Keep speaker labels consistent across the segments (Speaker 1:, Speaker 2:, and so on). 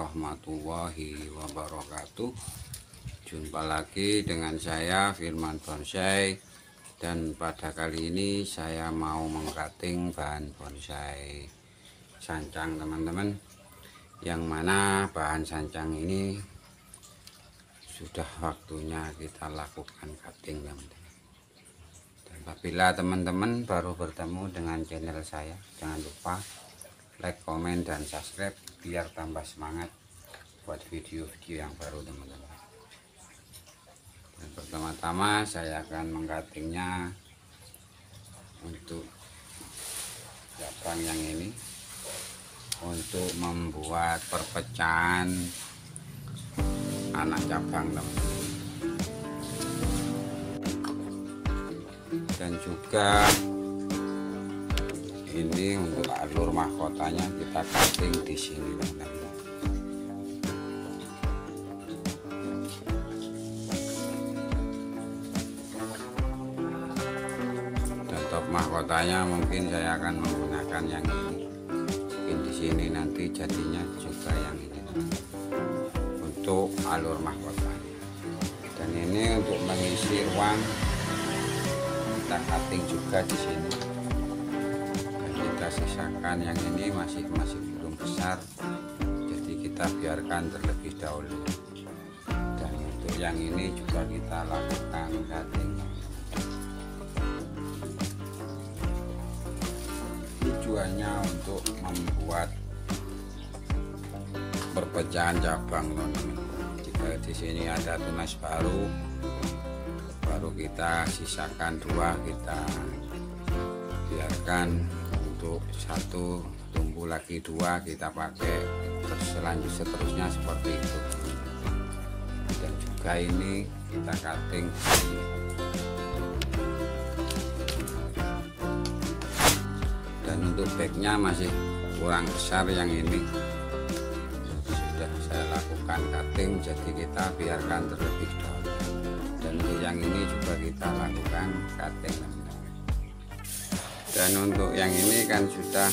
Speaker 1: warahmatullahi wabarakatuh. Jumpa lagi dengan saya Firman Bonsai, dan pada kali ini saya mau mengkating bahan bonsai sancang teman-teman, yang mana bahan sancang ini sudah waktunya kita lakukan cutting teman-teman. Dan apabila teman-teman baru bertemu dengan channel saya, jangan lupa like, komen, dan subscribe biar tambah semangat buat video-video yang baru teman-teman. Dan pertama-tama saya akan mengkatingnya untuk cabang yang ini untuk membuat perpecahan anak cabang teman-teman. Dan juga ini untuk alur mahkotanya kita cutting di sini teman-teman. Dan top mahkotanya mungkin saya akan menggunakan yang ini. Mungkin di sini nanti jadinya juga yang ini teman-teman, untuk alur mahkotanya. Dan ini untuk mengisi ruang kita cutting juga di sini. Kita sisakan yang ini masih belum besar, jadi kita biarkan terlebih dahulu. Dan untuk yang ini juga kita lakukan cutting. Tujuannya untuk membuat perpecahan cabang teman-teman. Jika di sini ada tunas baru kita sisakan dua, kita biarkan untuk satu, tumbuh lagi dua, kita pakai seterusnya seperti itu. Dan juga ini kita cutting dan untuk backnya masih kurang besar, yang ini sudah saya lakukan cutting, jadi kita biarkan terlebih dahulu. Dan untuk yang ini juga kita lakukan cutting teman-teman. Dan untuk yang ini kan sudah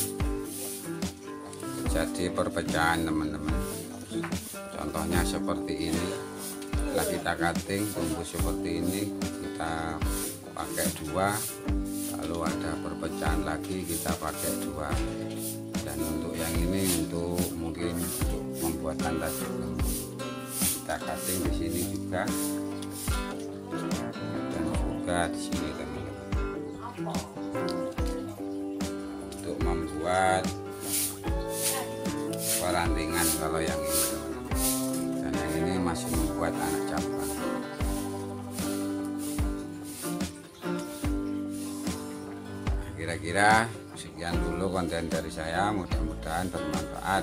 Speaker 1: jadi perpecahan teman-teman, contohnya seperti ini. Setelah kita cutting tumbuh seperti ini, kita pakai dua, lalu ada perpecahan lagi kita pakai dua. Dan untuk yang ini untuk mungkin untuk pembuatan tadi kita cutting di sini juga, dan juga di sini teman-teman, untuk membuat perantingan kalau yang ini teman-teman. Dan yang ini masih membuat anak cabang. Kira-kira sekian dulu konten dari saya, mudah-mudahan bermanfaat.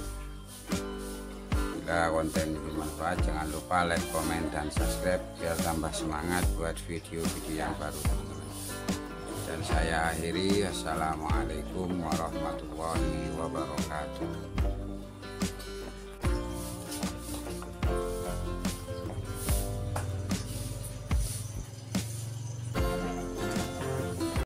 Speaker 1: Bila konten ini bermanfaat, jangan lupa like, komen, dan subscribe biar tambah semangat buat video-video yang baru teman-teman. Dan saya akhiri, assalamualaikum warahmatullahi wabarakatuh.